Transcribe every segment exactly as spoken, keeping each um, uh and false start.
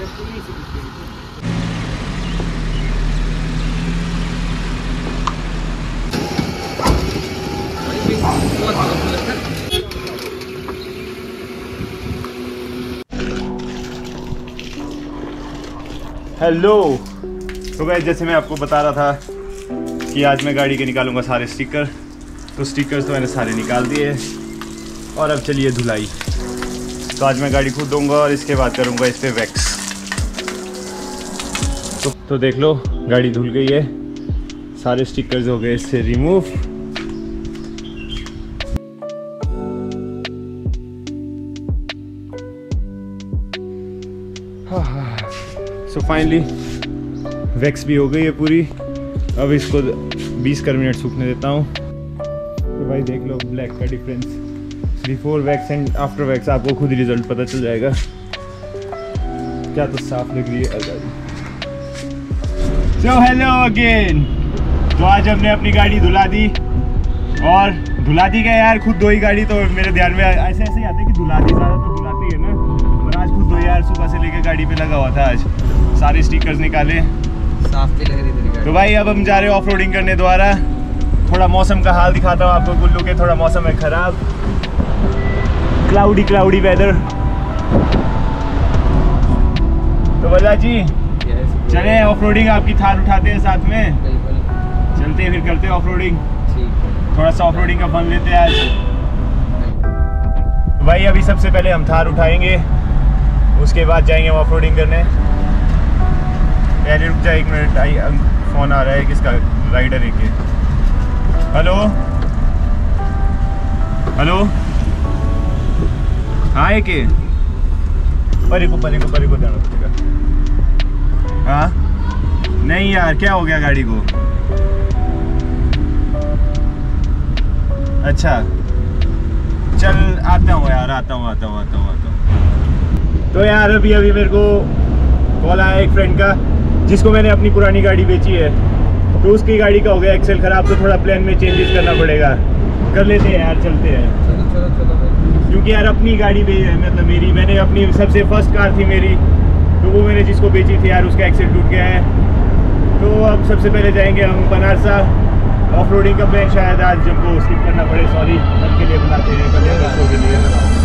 Hello, तो guys जैसे मैं आपको बता रहा था कि आज मैं गाड़ी के निकालूंगा सारे स्टिकर, तो स्टिकर्स तो मैंने सारे निकाल दिए और अब चलिए धुलाई। तो आज मैं गाड़ी खुद दूंगा और इसके बाद करूंगा इस पे वैक्स। तो, तो देख लो गाड़ी धुल गई है, सारे स्टिकर्स हो गए इससे रिमूव। सो फाइनली वैक्स भी हो गई है पूरी। अब इसको बीस कर मिनट सूखने देता हूँ। तो भाई देख लो ब्लैक का difference before wax and after wax, आपको खुद ही रिजल्ट पता चल जाएगा। क्या तो साफ लग रही है गाड़ी। So hello again. तो आज हमने अपनी गाड़ी धुला दी, और धुला दी गया यार, खुद दो ही गाड़ी। तो मेरे ध्यान में ऐसे ऐसे ही आते कि धुला दी, ज़्यादा तो धुलाती है ना, और आज खुद दो यार सुबह से लेकर गाड़ी पे लगा हुआ था। आज सारे स्टिकर्स निकाले, साफ भी लग रही थी गाड़ी। तो भाई अब हम जा रहे हैं ऑफ रोडिंग करने दोबारा। थोड़ा मौसम का हाल दिखाता हूँ आपको। कुल्लू के थोड़ा मौसम है खराब, क्लाउडी क्लाउडी वेदर। तो बल्ला जी चले ऑफ रोडिंग, आपकी थार उठाते हैं साथ में, चलते हैं फिर करते हैं ऑफ रोडिंग। थोड़ा सा ऑफ रोडिंग का फन लेते हैं आज। भाई अभी सबसे पहले हम थार उठाएंगे, उसके बाद जाएंगे ऑफ रोडिंग करने। पहले रुक जाए एक मिनट, आई फोन आ रहा है किसका, राइडर एक के। हेलो हेलो, हाँ एक के परे को परे को परे को जाना पड़ेगा। हाँ नहीं यार, क्या हो गया गाड़ी को? अच्छा चल आता हूँ यार, आता हूँ आता हूँ आता हूँ आता हूँ। तो यार अभी अभी मेरे को कॉल आया एक फ्रेंड का, जिसको मैंने अपनी पुरानी गाड़ी बेची है। तो उसकी गाड़ी का हो गया एक्सेल खराब, तो थोड़ा प्लान में चेंजेस करना पड़ेगा। कर लेते हैं यार, चलते हैं। चलो चलो चलो। क्योंकि यार अपनी गाड़ी भी है, मतलब मेरी, मैंने अपनी सबसे फर्स्ट कार थी मेरी, तो वो मैंने जिसको बेची थी यार, उसका एक्सेल टूट गया है। तो अब सबसे पहले जाएंगे हम बनारसा। ऑफ रोडिंग का प्लान शायद आज हमको स्किप करना पड़े, सॉरी, कल के लिए बनाते हैं, कल के लिए।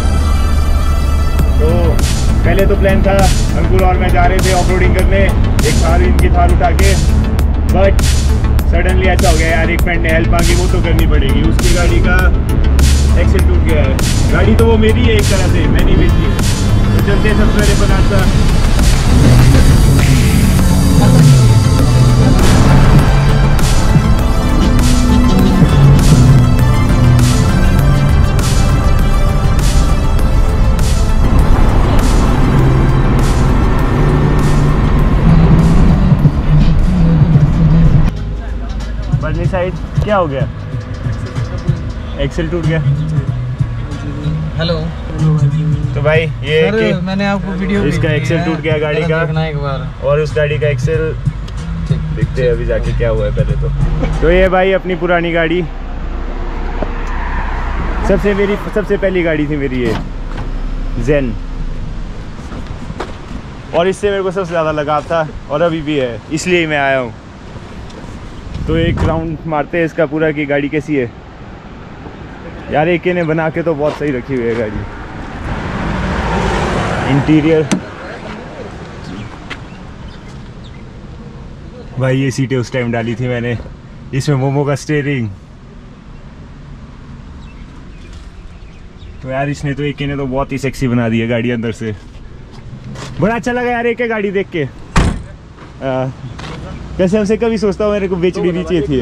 तो पहले तो प्लान था अंकुर और मैं जा रहे थे ऑफ रोडिंग करने, एक थार इनकी थार उठा के, बट सडनली ऐसा हो गया यार, एक फ्रेंड ने हेल्प मांगी, वो तो करनी पड़ेगी। उसकी गाड़ी का एक्सेल टूट गया है। गाड़ी तो वो मेरी है एक तरह से, मैंने बेची है। तो चलते हैं सबसे पहले बनारसा। साइड क्या हो गया? एक्सेल टूट गया। हेलो तो भाई ये सर, मैंने आपको वीडियो इसका एक्सेल टूट गया गाड़ी का, एक बार, और उस गाड़ी का एक्सेल देखते हैं अभी जाके क्या हुआ है पहले तो। तो ये भाई अपनी पुरानी गाड़ी, सबसे मेरी सबसे पहली गाड़ी थी मेरी ये जेन, और इससे मेरे को सबसे ज़्यादा लगाव था और अभी भी है, इसलिए मैं आया हूँ। तो एक राउंड मारते हैं इसका पूरा कि गाड़ी कैसी है यार। एक ने बना के तो बहुत सही रखी हुई है गाड़ी। इंटीरियर भाई, ये सीटें उस टाइम डाली थी मैंने, इसमें मोमो का स्टीयरिंग। तो यार इसने तो एक ने तो बहुत ही सेक्सी बना दी है गाड़ी अंदर से। बड़ा अच्छा लगा यार एक गाड़ी देख के। आ, वैसे हमसे कभी सोचता हूँ मेरे को बेचनी नहीं चाहिए थी।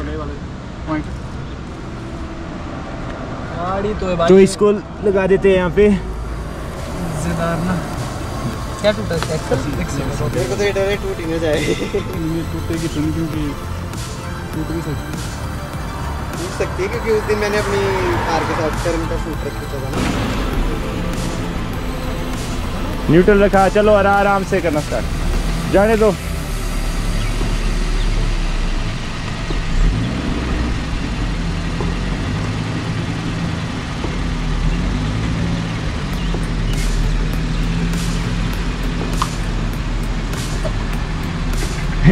तो, तो इसको लगा देते हैं यहाँ पे। ना क्या टूटा है? एक्सेल मेरे को तो ये डर है टूट ही ना जाए। ये टूटेगी तो नहीं, क्योंकि टूट भी सकती है, टूट सकती है क्योंकि उस दिन मैंने अपनी कार के साथ टर्न का शूट रखा था ना। न्यूट्रल रखा। चलो आराम से करना स्टार्ट, जाने दो।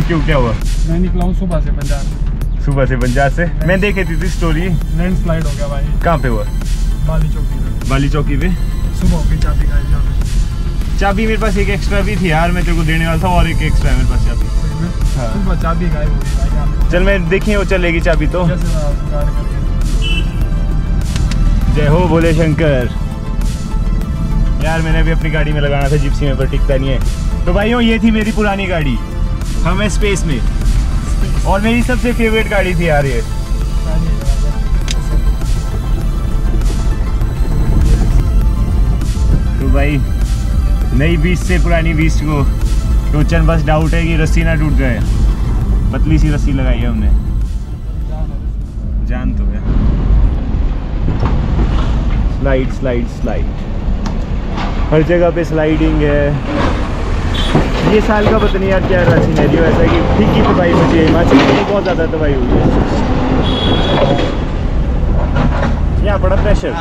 क्यों, क्या हुआ? मैं निकला हूँ सुबह से पंजाब सुबह से पंजाब से मैं देखे थी, थी स्टोरी। लैंड स्लाइड हो गया भाई। कहाँ पे हुआ? बाली चौकी पे। बाली चौकी पे सुबह हो गई, चाबी गायब यहाँ पे। चाबी मेरे पास एक एक्स्ट्रा भी थी यार, मैं तेरे को देने वाला था, और एक एक्स्ट्रा है मेरे पास चाबी। हाँ। सुबह चाबी गायब हो गई भाई यहाँ पे। चल मैं देखिए वो चलेगी चाबी तो। जय हो भोले शंकर। यार मैंने भी अपनी गाड़ी में लगाना था जिप्सी में, पर टिकता नहीं है। तो भाइयों ये थी मेरी पुरानी गाड़ी, हम स्पेस में, और मेरी सबसे फेवरेट गाड़ी थी यार ये। तो भाई नई बीस से पुरानी बीस को टोचन बस डाउट है कि रस्सी ना टूट जाए। पतली सी रस्सी लगाई है हमने, जान तो है। स्लाइड स्लाइड स्लाइड, हर जगह पे स्लाइडिंग है। ये साल का पता नहीं यार क्या रहा सिनेरियो, ऐसा कि ठीक की तबाही मची है हिमाचल में, बहुत ज़्यादा तबाही हुई है। यहाँ बड़ा प्रेशर।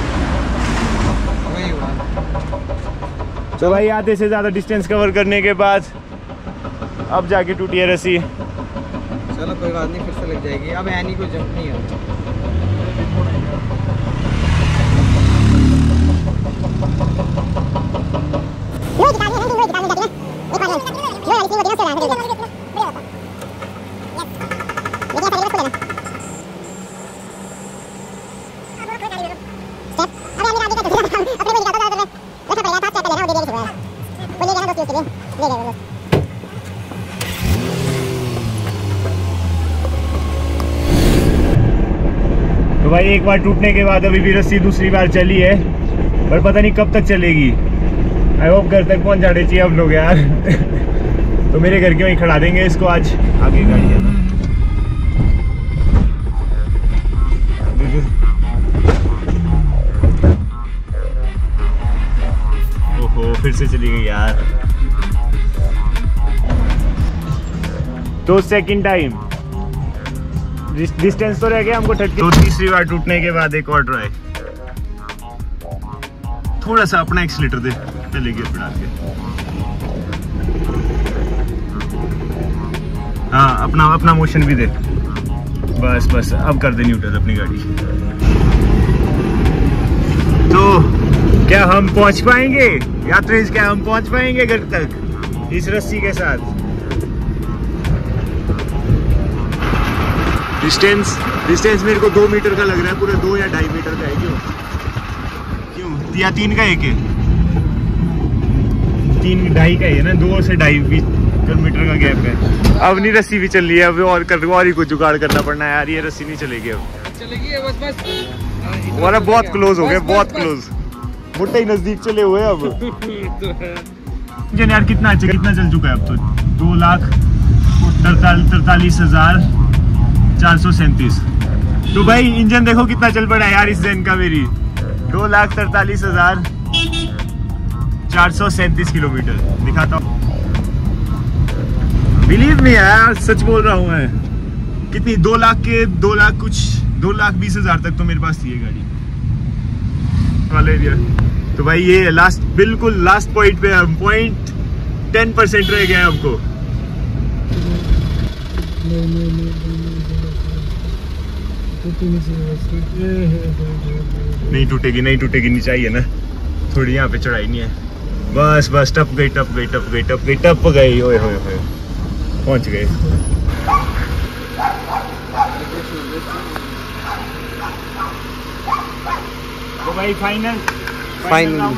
तो भाई आधे से ज़्यादा डिस्टेंस कवर करने के बाद अब जाके टूटी है रस्सी। चलो कोई बात नहीं, फिर से लग जाएगी। अब एनी को जंप नहीं है। तो भाई एक बार टूटने के बाद अभी भी रस्सी दूसरी बार चली है, पर पता नहीं कब तक चलेगी। आई होप घर तक पहुंच जाने चाहिए हम लोग यार। तो मेरे घर के वहीं खड़ा देंगे इसको आज। आगे गाड़ी है ना, ओहो फिर से चली गई यार। तो सेकंड टाइम डिस्टेंस तो रह गया हमको थर्टी। तो तीसरी बार टूटने के बाद एक और ट्राई। थोड़ा सा अपना एक्सीलेटर दे, पहले गियर बढ़ा के। हाँ अपना अपना मोशन भी दे। बस बस अब कर दे न्यूट्रल अपनी गाड़ी। तो क्या हम पहुंच पाएंगे यात्री, क्या हम पहुंच पाएंगे घर तक इस रस्सी के साथ? डिस्टेंस डिस्टेंस मेरे को दो मीटर का लग रहा है, पूरा दो या ढाई मीटर का है। क्यों क्यों या तीन का एक है? तीन ढाई का है ना, दो से ढाई किलोमीटर का गैप है। अब नहीं रस्सी भी चल रही है, अब और कर और ही कुछ जुगाड़ करना पड़ना है यार। ये रस्सी नहीं चलेगी अब, चलेगी बस बस। हमारा बहुत क्लोज हो गया, बहुत क्लोज, मुट्ठे ही नजदीक चले हुए अब। यार कितना अच्छा कितना चल चुका है अब तो? दो लाख तरतालीस हजार चार सौ सैंतीस। तो भाई इंजन देखो कितना चल पड़ा है यार इस जैन का मेरी। दो लाख तरतालीस हजार चार सौ सैंतीस किलोमीटर दिखाता हूँ। बिलीव मी यार, सच बोल रहा हूँ मैं। कितनी दो लाख के दो लाख कुछ दो लाख बीस हजार तक तो मेरे पास थी ये गाड़ी वाले एरिया। तो भाई ये लास्ट बिल्कुल लास्ट पॉइंट पे हम, पॉइंट टेन परसेंट रह गया है हमको। नहीं टूटेगी नहीं टूटेगी, नीचे आई है ना थोड़ी, यहाँ पे चढ़ाई नहीं है। बस बस टप गई टप गई टप गई टप गई टप गई। ओए होए होए पहुंच गए। तो भाई फाइनल फाइनल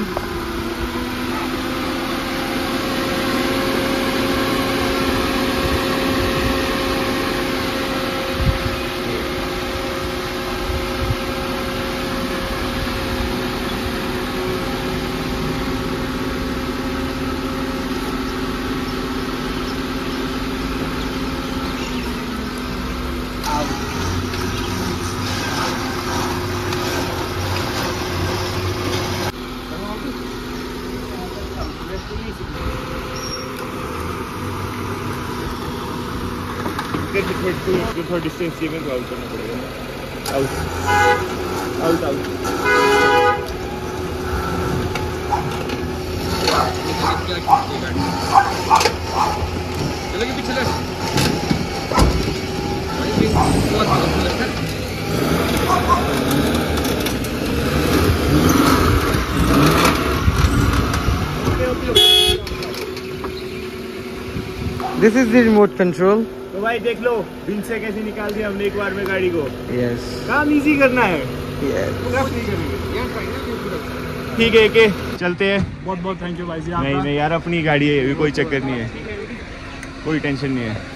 थोड़ा डिस्टेंस चाहिए तो आउट करना पड़ेगा। आउट आउट आउट चलेगी पीछे। This is the remote control. तो भाई देख लो बिन से कैसे निकाल दिया हमने एक बार में गाड़ी को। यस, काम इजी करना है। यस, ठीक है के चलते हैं। बहुत बहुत थैंक यू भाई जी। नहीं नहीं यार, अपनी गाड़ी है, अभी कोई चक्कर नहीं है, कोई टेंशन नहीं है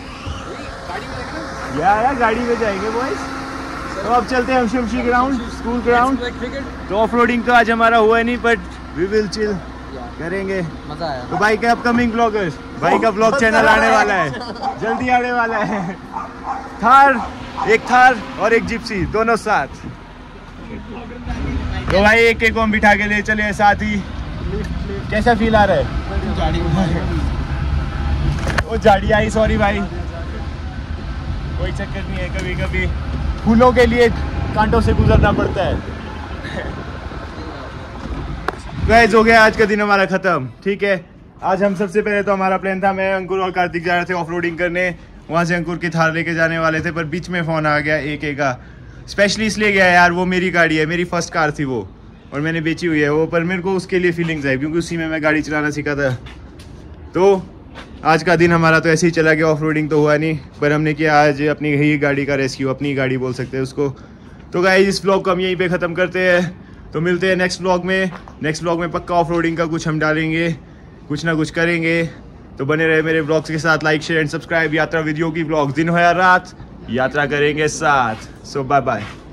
यार। यार गाड़ी में जाएंगे बॉयज। तो अब चलते हैं हम शमशी ग्राउंड, स्कूल ग्राउंड। तो ऑफ रोडिंग तो आज हमारा हुआ नहीं, बट वी विल चिल करेंगे। मजा आया। तो भाई के अपकमिंग ब्लॉगर्स, भाई का ब्लॉग चैनल आने वाला है, जल्दी आने वाला है। थार, एक थार और एक जिप्सी, दोनों साथ। तो भाई एक एक को हम बिठा के ले चले साथ ही। कैसा फील आ रहा है? वो झाड़ी आई, सॉरी भाई, कोई चक्कर नहीं है। कभी कभी फूलों के लिए कांटों से गुजरना पड़ता है। गाइस हो गया आज का दिन हमारा खत्म। ठीक है, आज हम सबसे पहले तो हमारा प्लान था, मैं अंकुर और कार्तिक जा रहे थे ऑफ रोडिंग करने। वहाँ से अंकुर की थार लेके जाने वाले थे, पर बीच में फ़ोन आ गया एक एक का। स्पेशली इसलिए गया यार, वो मेरी गाड़ी है, मेरी फर्स्ट कार थी वो, और मैंने बेची हुई है वो, पर मेरे को उसके लिए फीलिंग्स आई क्योंकि उसी में मैं गाड़ी चलाना सीखा था। तो आज का दिन हमारा तो ऐसे ही चला गया, ऑफ रोडिंग तो हुआ नहीं, पर हमने किया आज अपनी ही गाड़ी का रेस्क्यू, अपनी गाड़ी बोल सकते हैं उसको। तो गाइस इस ब्लॉग को हम यहीं पे ख़त्म करते हैं। तो मिलते हैं नेक्स्ट ब्लॉग में। नेक्स्ट ब्लॉग में पक्का ऑफ रोडिंग का कुछ हम डालेंगे, कुछ ना कुछ करेंगे। तो बने रहे मेरे ब्लॉग्स के साथ। Like share and subscribe. यात्रा वीडियो की ब्लॉग, दिन हो या रात, यात्रा करेंगे साथ। So bye bye.